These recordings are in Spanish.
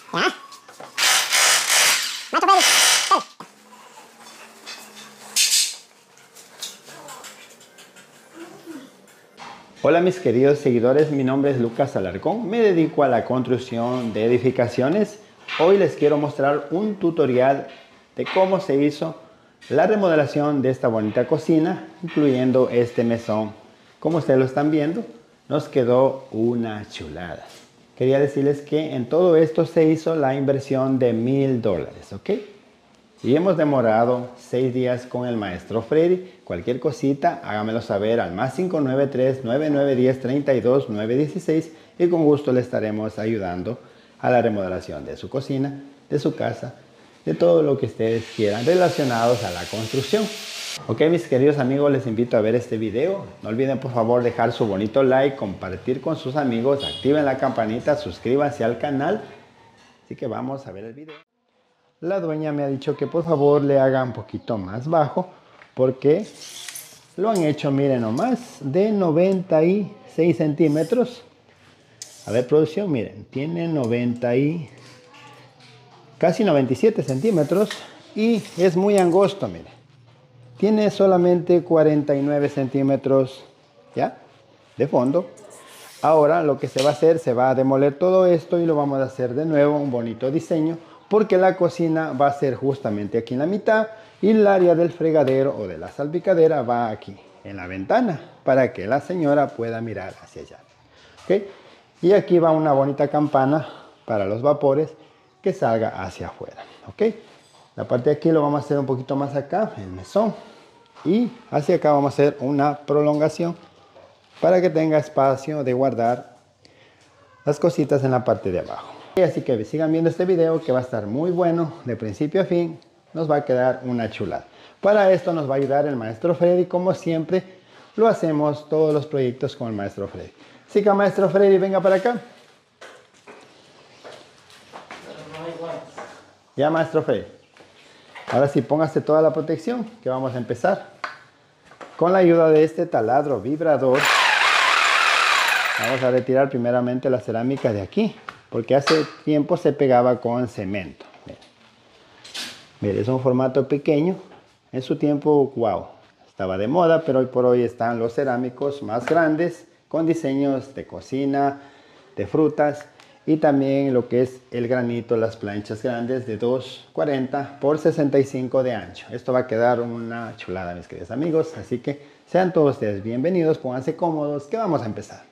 ¿Ya? Maestro Freddy. Hola mis queridos seguidores, mi nombre es Lucas Alarcón, me dedico a la construcción de edificaciones. Hoy les quiero mostrar un tutorial de cómo se hizo la remodelación de esta bonita cocina, incluyendo este mesón. Como ustedes lo están viendo, nos quedó una chulada. Quería decirles que en todo esto se hizo la inversión de $1000, ¿ok? Y hemos demorado 6 días con el maestro Freddy. Cualquier cosita, hágamelo saber al más 593-9910-32-916 y con gusto le estaremos ayudando a la remodelación de su cocina, de su casa, de todo lo que ustedes quieran relacionados a la construcción. Ok, mis queridos amigos, les invito a ver este video. No olviden por favor dejar su bonito like, compartir con sus amigos, activen la campanita, suscríbanse al canal. Así que vamos a ver el video. La dueña me ha dicho que por favor le haga un poquito más bajo porque lo han hecho, miren nomás, de 96 centímetros. A ver, producción, miren, tiene casi 97 centímetros y es muy angosto, miren. Tiene solamente 49 centímetros, ¿ya? De fondo. Ahora lo que se va a hacer, se va a demoler todo esto y lo vamos a hacer de nuevo, un bonito diseño, porque la cocina va a ser justamente aquí en la mitad y el área del fregadero o de la salpicadera va aquí en la ventana para que la señora pueda mirar hacia allá. ¿Okay? Y aquí va una bonita campana para los vapores que salga hacia afuera. ¿Okay? La parte de aquí lo vamos a hacer un poquito más acá, el mesón, y hacia acá vamos a hacer una prolongación para que tenga espacio de guardar las cositas en la parte de abajo. Así que sigan viendo este video que va a estar muy bueno, de principio a fin, nos va a quedar una chulada. Para esto nos va a ayudar el maestro Freddy, como siempre lo hacemos todos los proyectos con el maestro Freddy. Así que maestro Freddy, venga para acá. Ya maestro Freddy. Ahora sí, póngase toda la protección que vamos a empezar. Con la ayuda de este taladro vibrador, vamos a retirar primeramente la cerámica de aquí, porque hace tiempo se pegaba con cemento. Mire, es un formato pequeño. En su tiempo, wow, estaba de moda, pero hoy por hoy están los cerámicos más grandes, con diseños de cocina, de frutas, y también lo que es el granito, las planchas grandes de 240 por 65 de ancho. Esto va a quedar una chulada, mis queridos amigos, así que sean todos ustedes bienvenidos, pónganse cómodos, que vamos a empezar.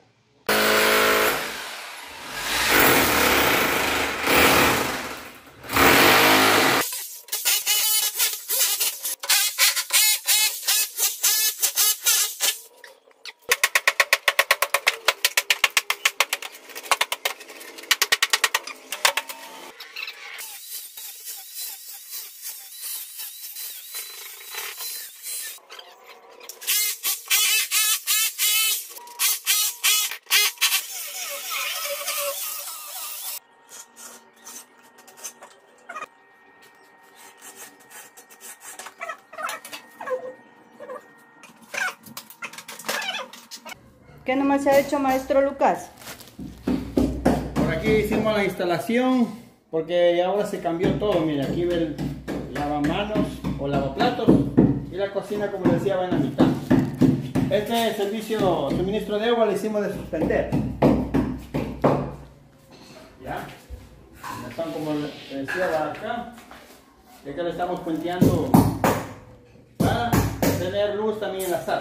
¿Qué nomás se ha hecho, maestro Lucas? Por aquí hicimos la instalación, porque ahora se cambió todo. Mira, aquí ve el lavamanos o lavaplatos y la cocina, como decía, va en la mitad. Este servicio, suministro de agua, lo hicimos de suspender. Ya, están como le decía, va acá. Y acá le estamos puenteando para tener luz también en la sala.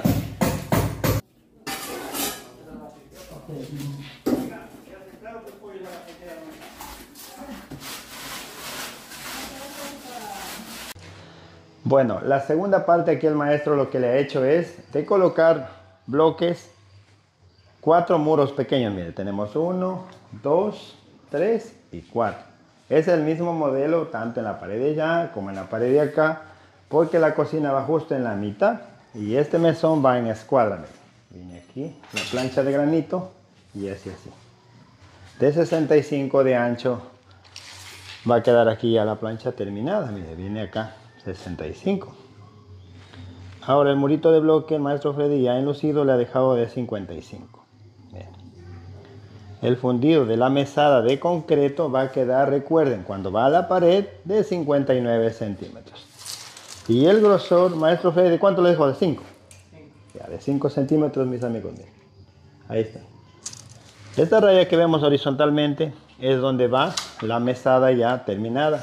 Bueno, la segunda parte aquí el maestro lo que le ha hecho es de colocar bloques, 4 muros pequeños. Mire, tenemos 1, 2, 3 y 4. Es el mismo modelo tanto en la pared de allá como en la pared de acá, porque la cocina va justo en la mitad y este mesón va en escuadra. Viene aquí la plancha de granito y así. De 65 de ancho va a quedar aquí ya la plancha terminada. Mire, viene acá 65. Ahora el murito de bloque el maestro Freddy ya enlucido le ha dejado de 55. Bien. El fundido de la mesada de concreto va a quedar, recuerden, cuando va a la pared, de 59 centímetros. Y el grosor, maestro Freddy, ¿de cuánto le dejo? ¿De 5? Ya, de 5 centímetros, mis amigos. Miren. Ahí está. Esta raya que vemos horizontalmente es donde va la mesada ya terminada.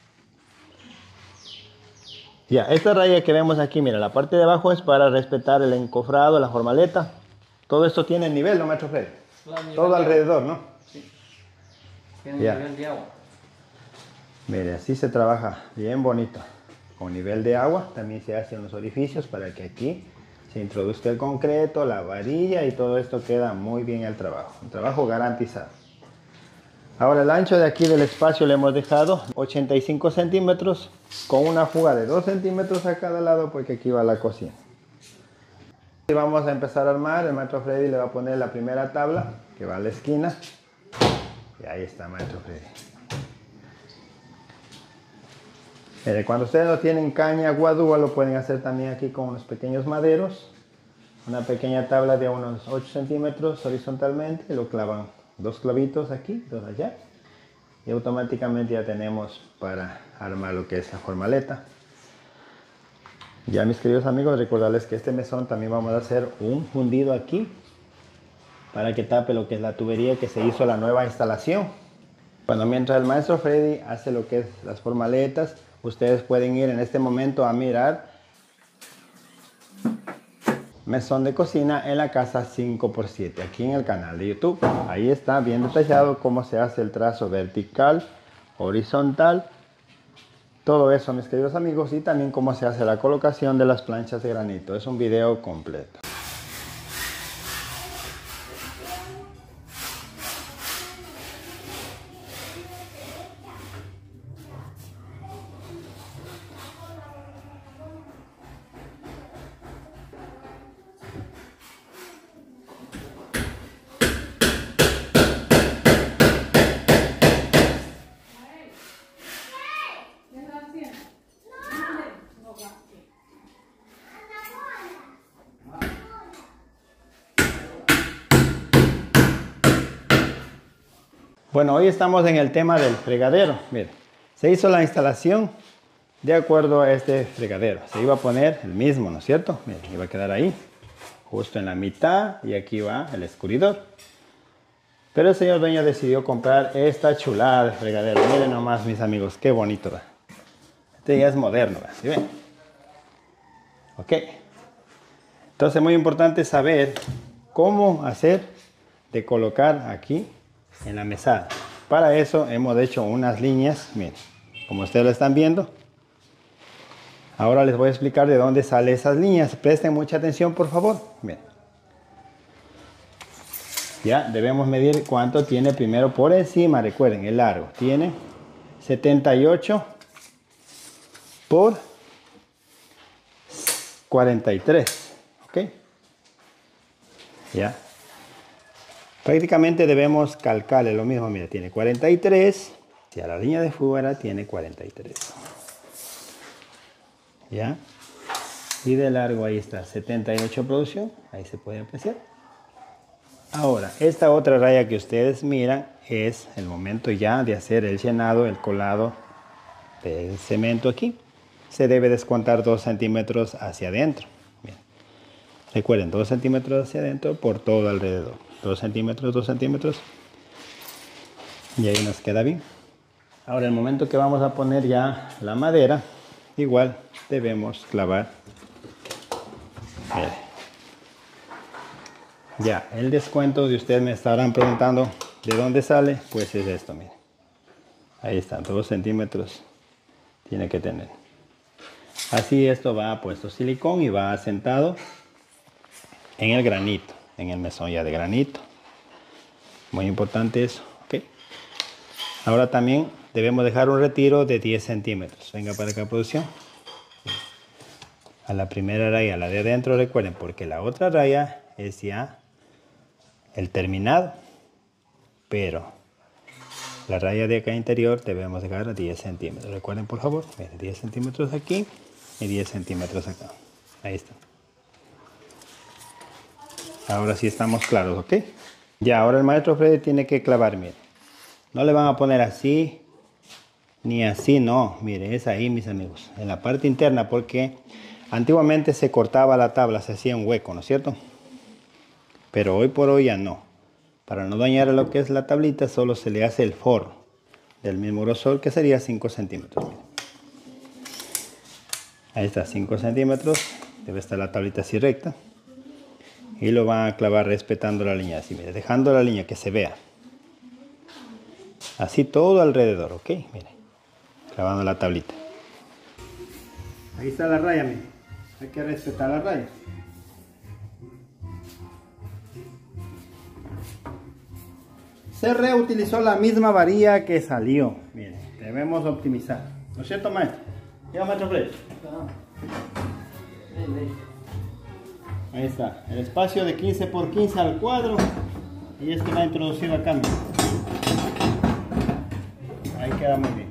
Ya, esta raya que vemos aquí, mira, la parte de abajo es para respetar el encofrado, la formaleta. Todo esto tiene nivel, ¿no, maestro Freddy? Todo alrededor, ¿no? Sí. Tiene Ya. nivel de agua. Mire, así se trabaja bien bonito. Con nivel de agua también se hacen los orificios para que aquí se introduzca el concreto, la varilla y todo esto queda muy bien el trabajo. Un trabajo garantizado. Ahora el ancho de aquí del espacio le hemos dejado 85 centímetros con una fuga de 2 centímetros a cada lado porque aquí va la cocina. Y vamos a empezar a armar. El maestro Freddy le va a poner la primera tabla que va a la esquina. Y ahí está, maestro Freddy. Mire, cuando ustedes no tienen caña guadúa, lo pueden hacer también aquí con unos pequeños maderos. Una pequeña tabla de unos 8 centímetros horizontalmente. Lo clavan 2 clavitos aquí, 2 allá. Y automáticamente ya tenemos para armar lo que es la formaleta. Ya, mis queridos amigos, recordarles que este mesón también vamos a hacer un fundido aquí para que tape lo que es la tubería que se hizo la nueva instalación. Bueno, mientras el maestro Freddy hace lo que es las formaletas, ustedes pueden ir en este momento a mirar mesón de cocina en la casa 5x7 aquí en el canal de YouTube. Ahí está bien detallado cómo se hace el trazo vertical, horizontal, todo eso, mis queridos amigos, y también cómo se hace la colocación de las planchas de granito. Es un video completo. Bueno, hoy estamos en el tema del fregadero. Miren, se hizo la instalación de acuerdo a este fregadero. Se iba a poner el mismo, ¿no es cierto? Miren, iba a quedar ahí, justo en la mitad, y aquí va el escurridor. Pero el señor dueño decidió comprar esta chulada de fregadero. Miren nomás, mis amigos, qué bonito va. Este ya es moderno, ¿va? ¿Sí ven? Ok. Entonces, muy importante saber cómo hacer de colocar aquí en la mesada. Para eso hemos hecho unas líneas, miren, como ustedes lo están viendo. Ahora les voy a explicar de dónde salen esas líneas. Presten mucha atención, por favor. Miren. Ya debemos medir cuánto tiene primero por encima. Recuerden, el largo tiene 78 por 43. ¿Ok? Ya. Prácticamente debemos calcarle lo mismo. Mira, tiene 43. Hacia la línea de fuera tiene 43. ¿Ya? Y de largo ahí está 78 producción. Ahí se puede apreciar. Ahora, esta otra raya que ustedes miran es el momento ya de hacer el llenado, el colado del cemento aquí. Se debe descontar 2 centímetros hacia adentro. Bien. Recuerden, 2 centímetros hacia adentro por todo alrededor. 2 centímetros, 2 centímetros. Y ahí nos queda bien. Ahora, el momento que vamos a poner ya la madera, igual debemos clavar. Ya, el descuento de ustedes me estarán preguntando de dónde sale, pues es esto, miren. Ahí está, 2 centímetros tiene que tener. Así esto va puesto silicón y va asentado en el granito, en el mesón ya de granito. Muy importante eso, ¿ok? Ahora también debemos dejar un retiro de 10 centímetros. Venga para acá, producción. A la primera raya, la de adentro, recuerden, porque la otra raya es ya el terminado, pero la raya de acá interior debemos dejar a 10 centímetros. Recuerden, por favor, 10 centímetros aquí y 10 centímetros acá. Ahí está. Ahora sí estamos claros, ¿ok? Ya, ahora el maestro Freddy tiene que clavar, mire. No le van a poner así, ni así, no. Mire, es ahí, mis amigos, en la parte interna, porque antiguamente se cortaba la tabla, se hacía un hueco, ¿no es cierto? Pero hoy por hoy ya no. Para no dañar lo que es la tablita, solo se le hace el forro del mismo grosor, que sería 5 centímetros. Mire. Ahí está, 5 centímetros. Debe estar la tablita así recta. Y lo van a clavar respetando la línea así, mire, dejando la línea que se vea. Así todo alrededor, ¿ok? Mire, clavando la tablita. Ahí está la raya, mire. Hay que respetar la raya. Se reutilizó la misma varilla que salió. Mire, debemos optimizar. ¿No es cierto, maestro? ¿Ya, maestro Fred? Ahí está, el espacio de 15 por 15 al cuadro. Y este va introducido acá. Mire. Ahí queda muy bien.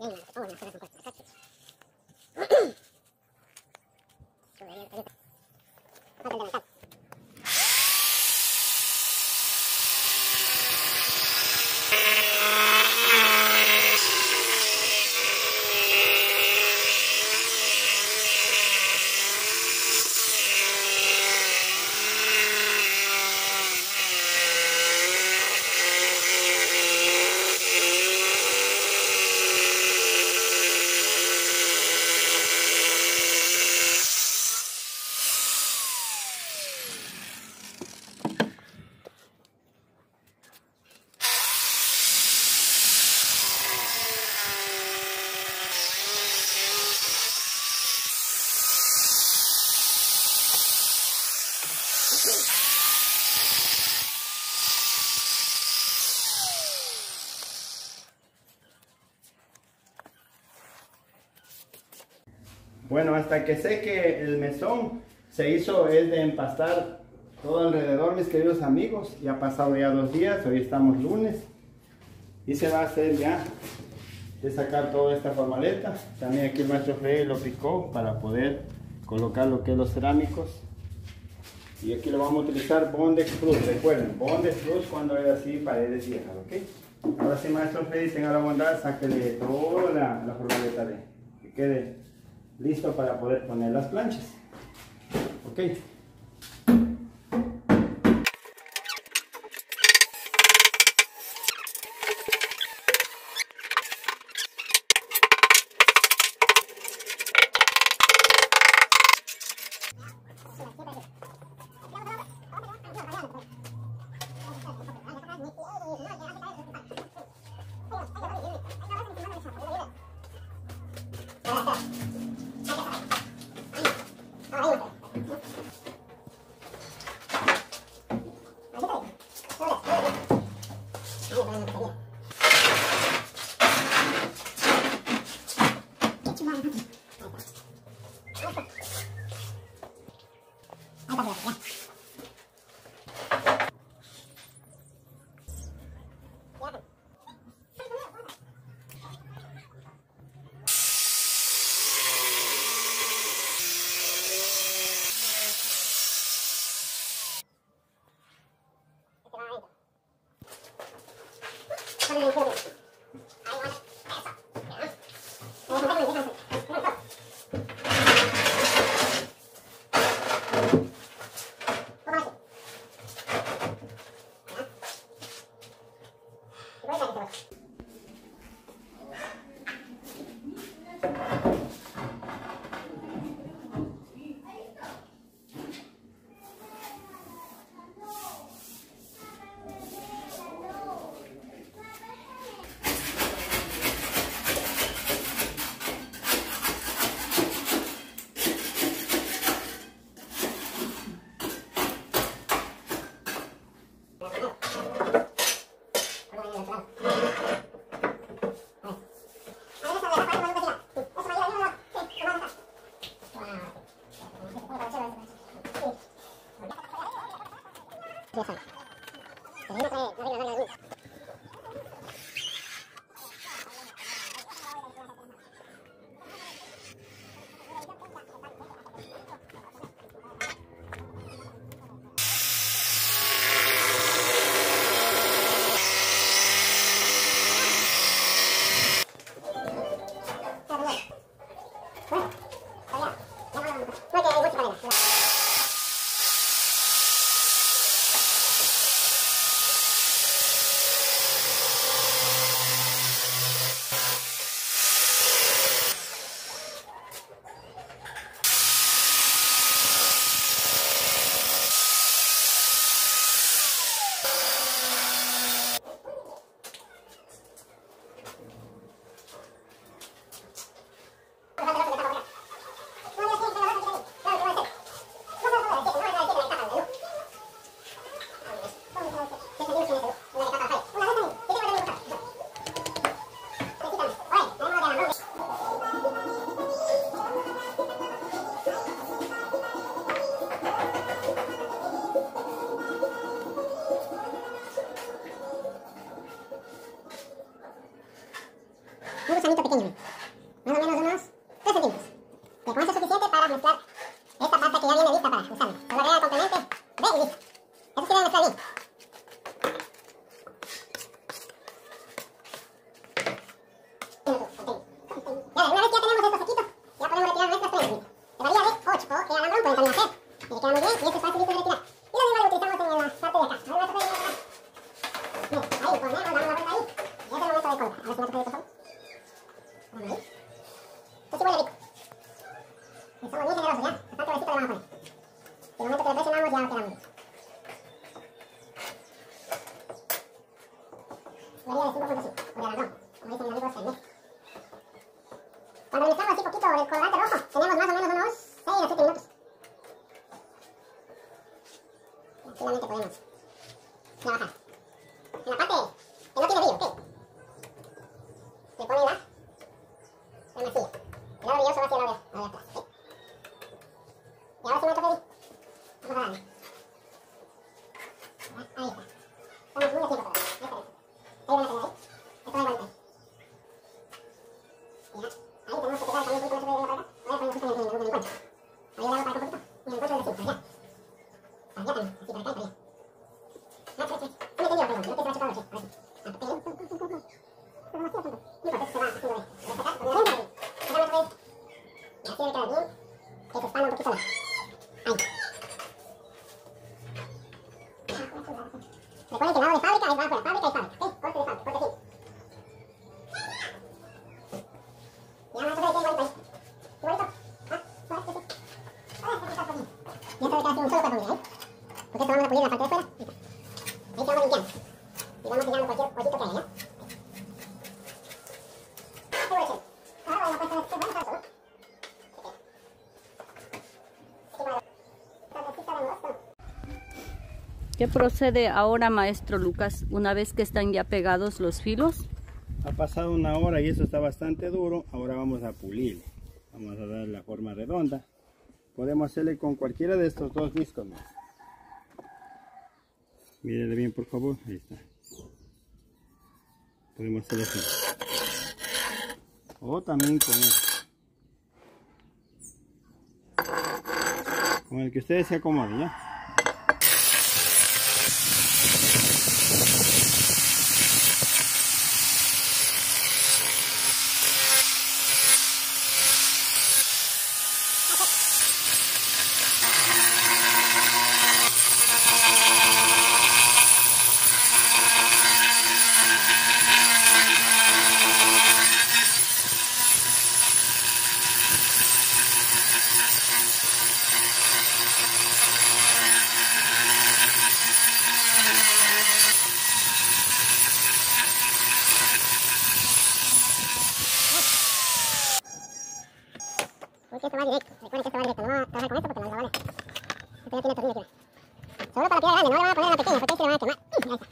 Bueno, hasta que seque el mesón, se hizo el de empastar todo alrededor, mis queridos amigos. Ya ha pasado ya 2 días, hoy estamos lunes. Y se va a hacer ya de sacar toda esta formaleta. También aquí el maestro Freddy lo picó para poder colocar lo que es los cerámicos. Y aquí lo vamos a utilizar Bondex Plus, recuerden, Bondex Plus cuando es así paredes viejas, ¿ok? Ahora sí, maestro Freddy, tenga la bondad, sáquele toda la formaleta de que quede listo para poder poner las planchas, ok. un gusanito pequeño, más o menos unos 3 centímetros. Que con eso es suficiente para mezclar esta pasta que ya viene lista para usarla. Solo agrega complemento, ve y listo. Eso sí debe mezclar bien. Ya, una vez que ya tenemos esto sequito, ya podemos retirar nuestras prendas. De varía de 8 o el alambrón pueden también hacer. Y le queda muy bien y esto es fácil de retirar. Y lo mismo lo utilizamos en la parte de acá. A ver, ¿me puede retirar? Bien, ahí lo ponemos, damos la vuelta ahí. Y es el momento de colgar. A ver si me puede retirar. Vamos ahí. Esto sí huele rico. Estamos bien generosos ya. Bastante besito le vamos a poner. Y el momento que lo presionamos ya queda muy bien. Varía de 5.5 o de alambrón. Como dicen mis amigos, el mes. Cuando lo mezclamos así poquito el colorante rojo, tenemos más o menos unos 6 a 7 minutos. Tranquilamente podemos trabajar. En la parte que no tiene brillo, ¿ok? Le pone la masilla. El lado brilloso va hacia el lado de atrás, ¿ok? Y ahora sí me toca ahí. Vamos a darle. Ahí está. Estamos muy a tiempo todavía. Ahí está. Ahí van a tener ahí. Esto va igual ahí. Y ya. Ahí tenemos que quitar también un poquito de para acá. Voy a poner justo en el encuentro. Ahí le hago para acá un poquito. Y el encuentro es así, para allá. Para allá también. Así, para acá y para allá. No, no me entendió, perdón. No te se va a chupar, sí. Ahora sí. Pero... No importa, se va haciendo de... Destacar, con la lenta, sacamos otra vez. Y así debe quedar bien. Que se expanda un poquito más. Ahí. Recuerden que el lado de fábrica es bajo la fábrica y fábrica. ¿Ok? Corte de fábrica, corte fin. Ya vamos a hacer igualito ahí. Igualito. Ah, por este sí. Ah, este está por aquí. Y esto debe quedar así un solo cuerpo, mira, ¿eh? Porque esto vamos a pulir la parte de fuera. Ahí está. Ahí se vamos limpiando. Y vamos limpiando cualquier hoyito que haya, ¿ya? Seguro, che. Ahora voy a pasar este buen paso, ¿no? ¿Qué procede ahora, maestro Lucas, una vez que están ya pegados los filos? Ha pasado una hora y eso está bastante duro. Ahora vamos a pulir. Vamos a dar la forma redonda. Podemos hacerle con cualquiera de estos dos discos. Mírele bien, por favor. Ahí está. Podemos hacer así. O también con este. Con el que ustedes se acomoden, ¿ya? Porque esto va directo. Recuerden que esto va directo. No vamos a trabajar con esto porque nos va a valer. Esto ya tiene tornillo aquí. Solo para la piedra grande, no le van a poner la pequeña porque ahí se le van a quemar. Ahí está.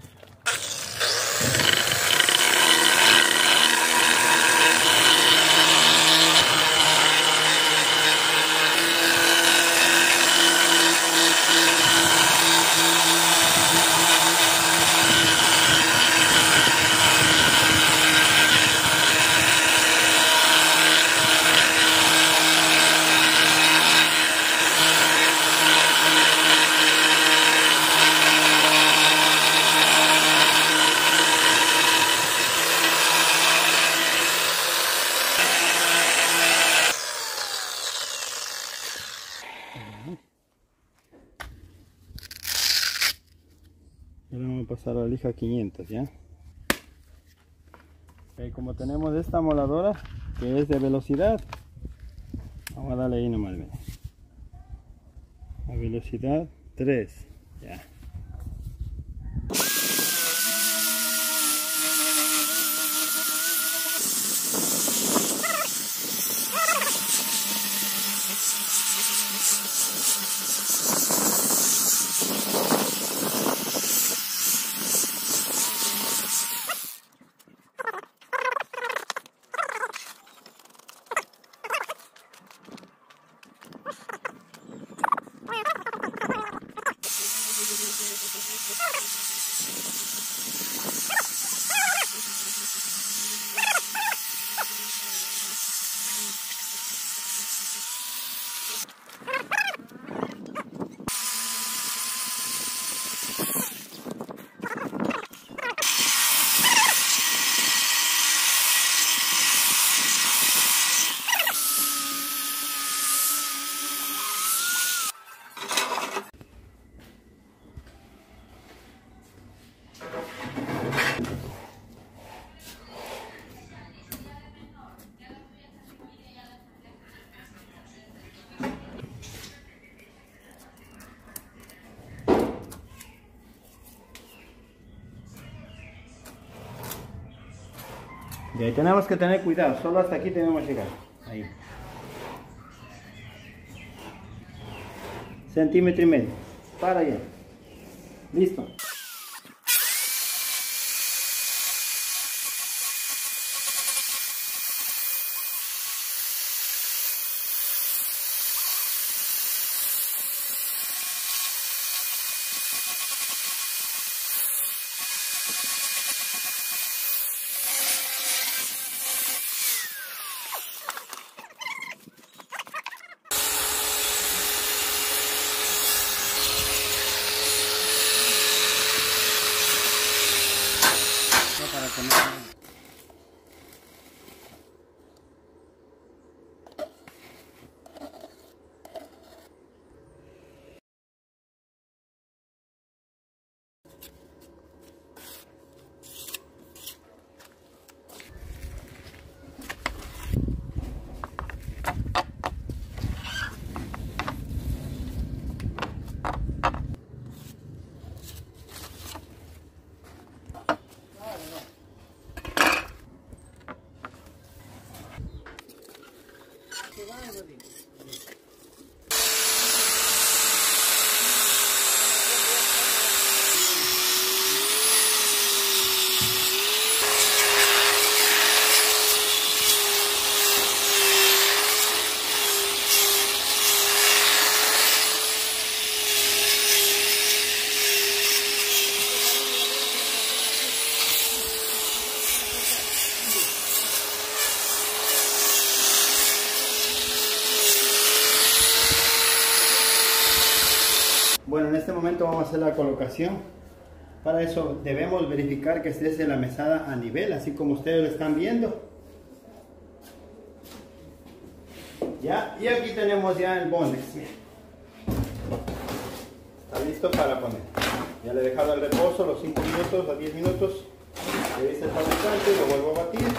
Ahora vamos a pasar a la lija 500, ¿ya? Okay, como tenemos esta moladora que es de velocidad, vamos a darle ahí nomás, ¿ven? A velocidad 3, ya. Y ahí tenemos que tener cuidado, solo hasta aquí tenemos que llegar. Ahí. Centímetro y medio. Para allá. Listo. Para poner... Bueno, en este momento vamos a hacer la colocación. Para eso debemos verificar que esté la mesada a nivel, así como ustedes lo están viendo. Ya, y aquí tenemos ya el bondex. Está listo para poner. Ya le he dejado el reposo los 5 minutos a 10 minutos. Le dice el fabricante, lo vuelvo a batir.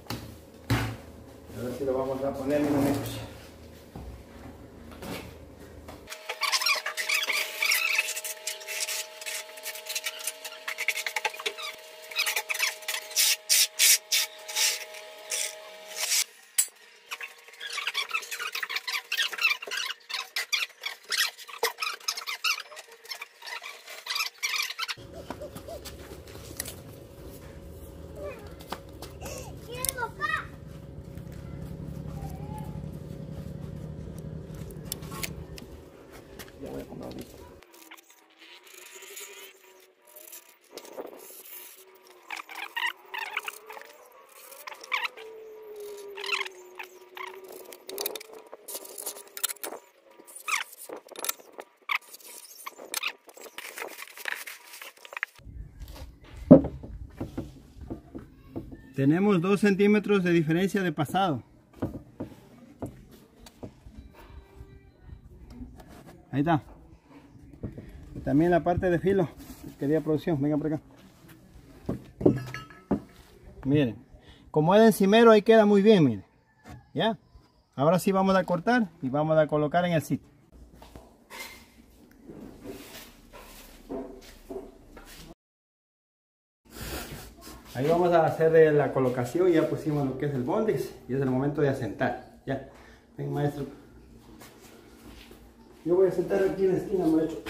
Ahora sí lo vamos a poner en momentos. Tenemos 2 centímetros de diferencia de pasado. Ahí está. También la parte de filo. Querida producción, vengan por acá. Miren, como es de encimero, ahí queda muy bien, miren. Ya. Ahora sí vamos a cortar y vamos a colocar en el sitio. Ahí vamos a hacer la colocación. Ya pusimos lo que es el bondex y es el momento de asentar. Ya. Ven, maestro. Yo voy a sentar aquí en la esquina, maestro.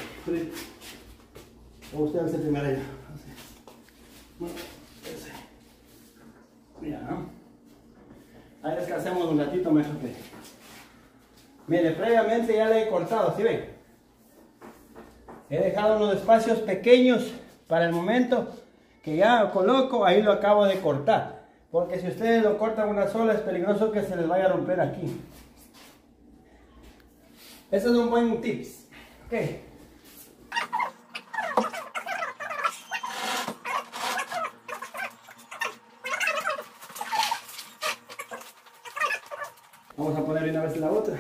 O usted hace primero allá. Bueno, ese. Mira, ¿no? Ahí descansemos un ratito, maestro. Mire, previamente ya le he cortado, ¿sí ven? He dejado unos espacios pequeños para el momento que ya coloco, ahí lo acabo de cortar. Porque si ustedes lo cortan una sola, es peligroso que se les vaya a romper aquí. Ese es un buen tips. Ok. Vamos a poner una vez la otra.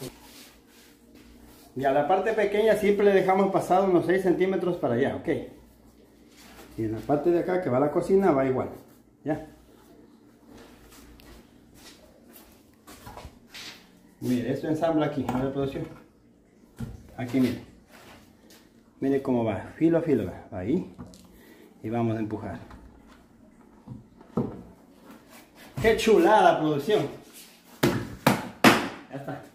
Y a la parte pequeña siempre le dejamos pasado unos 6 centímetros para allá, ok. Y en la parte de acá que va a la cocina va igual, ya. Mire, esto ensambla aquí, a la producción. Aquí mire. Mire cómo va, filo a filo, va ahí. Y vamos a empujar. ¡Qué chulada producción! Ya está.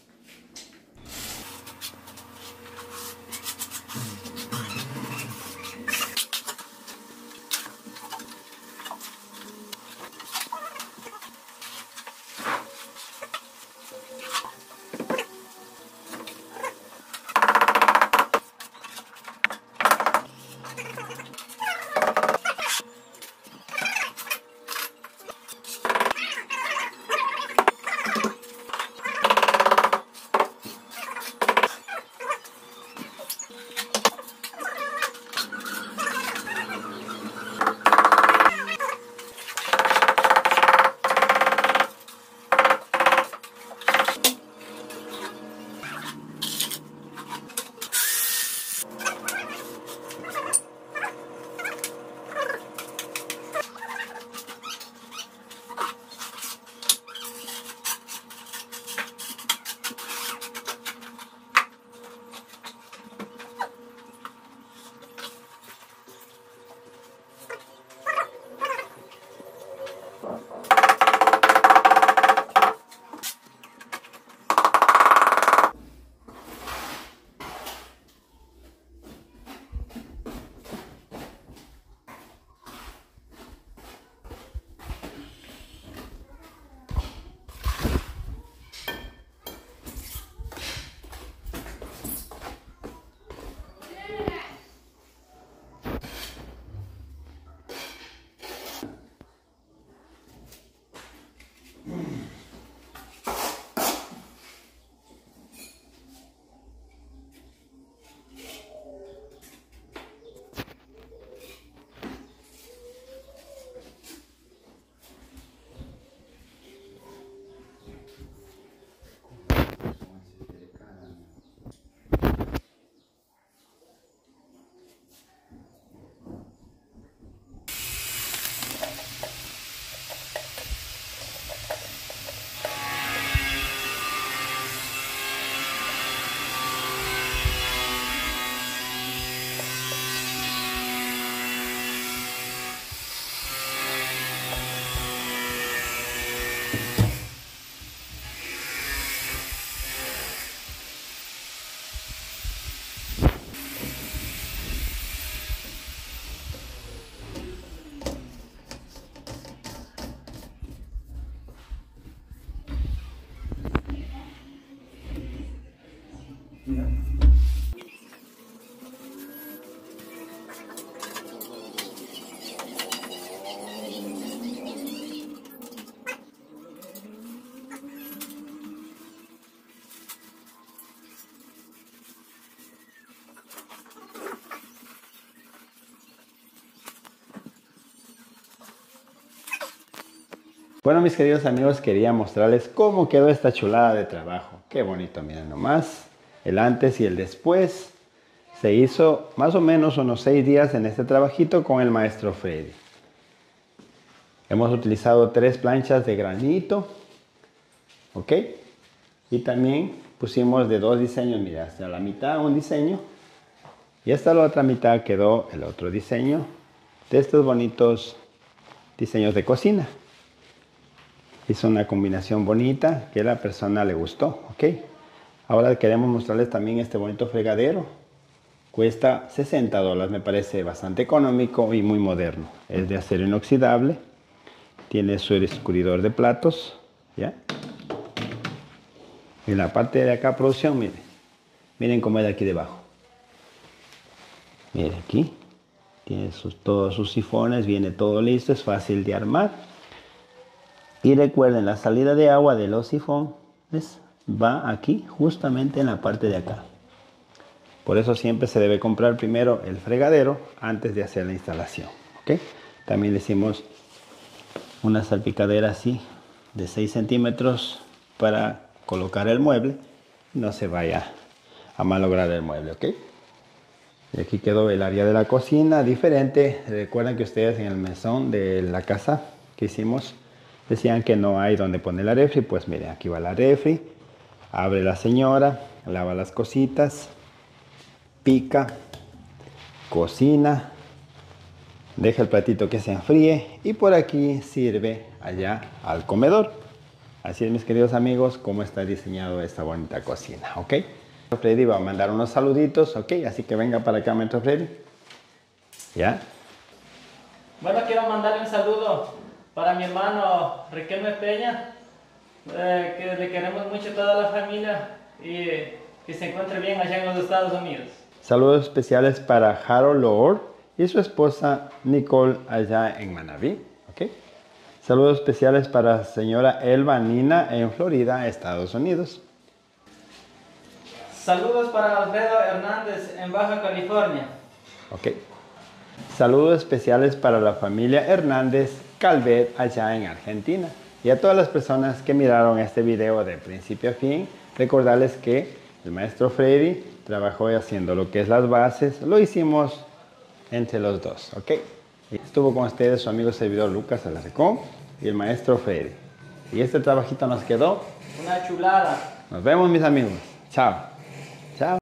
Bueno, mis queridos amigos, quería mostrarles cómo quedó esta chulada de trabajo. Qué bonito, miren nomás. El antes y el después. Se hizo más o menos unos 6 días en este trabajito con el maestro Freddy. Hemos utilizado 3 planchas de granito. ¿Ok? Y también pusimos de 2 diseños, mira, hacia la mitad un diseño. Y hasta la otra mitad quedó el otro diseño de estos bonitos diseños de cocina. Hizo una combinación bonita que a la persona le gustó, ¿ok? Ahora queremos mostrarles también este bonito fregadero. Cuesta $60, me parece bastante económico y muy moderno. Es de acero inoxidable. Tiene su escurridor de platos, ¿ya? En la parte de acá, producción, miren. Miren cómo es de aquí debajo. Miren aquí. Tiene todos sus sifones, viene todo listo, es fácil de armar. Y recuerden, la salida de agua de los sifones va aquí, justamente en la parte de acá. Por eso siempre se debe comprar primero el fregadero antes de hacer la instalación. ¿Ok? También le hicimos una salpicadera así de 6 centímetros para colocar el mueble y no se vaya a malograr el mueble. ¿Ok? Y aquí quedó el área de la cocina diferente. Recuerden que ustedes en el mesón de la casa que hicimos decían que no hay donde poner la refri. Pues miren, aquí va la refri. Abre la señora, lava las cositas, pica, cocina, Deja el platito que se enfríe y por aquí sirve allá al comedor. Así es, mis queridos amigos, cómo está diseñado esta bonita cocina, ¿ok? Freddy va a mandar unos saluditos, ¿ok? Así que venga para acá, maestro Freddy. ¿Ya? Bueno, quiero mandarle un saludo para mi hermano Riquelme Peña, que le queremos mucho a toda la familia y que se encuentre bien allá en los Estados Unidos. Saludos especiales para Harold Lord y su esposa Nicole allá en Manabí, ¿ok? Saludos especiales para la señora Elba Nina en Florida, Estados Unidos. Saludos para Alfredo Hernández en Baja California. Ok. Saludos especiales para la familia Hernández Calvet allá en Argentina. Y a todas las personas que miraron este video de principio a fin, recordarles que el maestro Freddy trabajó haciendo lo que es las bases. Lo hicimos entre los dos, ¿ok? Y estuvo con ustedes su amigo servidor Lucas Alarcón y el maestro Freddy. Y este trabajito nos quedó Una chulada. Nos vemos, mis amigos. Chao.